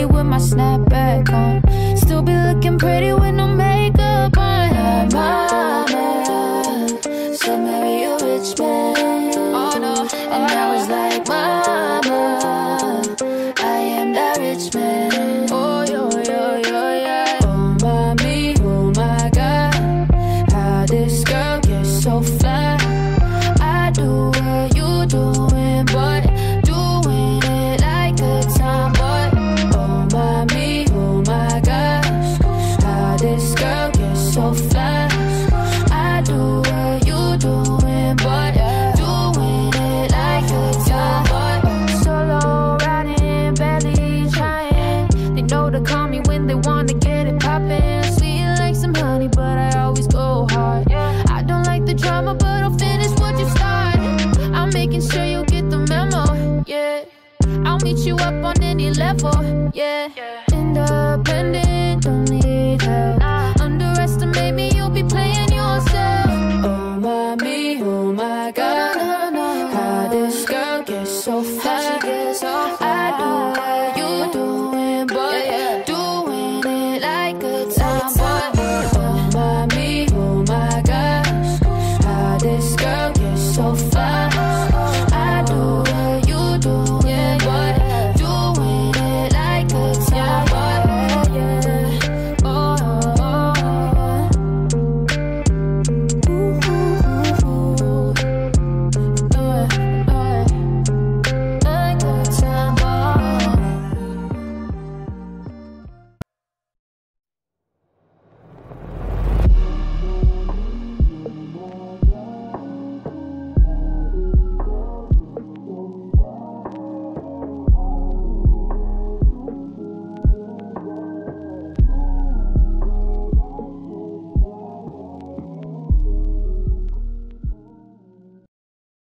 me with my snapback on. Still be looking pretty with no makeup on. My mama said marry a rich man. Oh no. And I was like, mama, I am that rich man. Oh yo yo yo yeah. Oh mommy, oh my God, how this girl gets so fly. I do what you doing, but doing it like a tomboy. Oh mommy, oh my gosh, how this girl gets so fly. I do what you doing, but doing it like a tomboy. Solo riding, barely trying. They know to call me when they wanna get it poppin'. Sweet like some honey, but I always go hard. I don't like the drama, but I'll finish what you started. I'm making sure you get the memo, yeah. I'll meet you up on any level, yeah. Independent.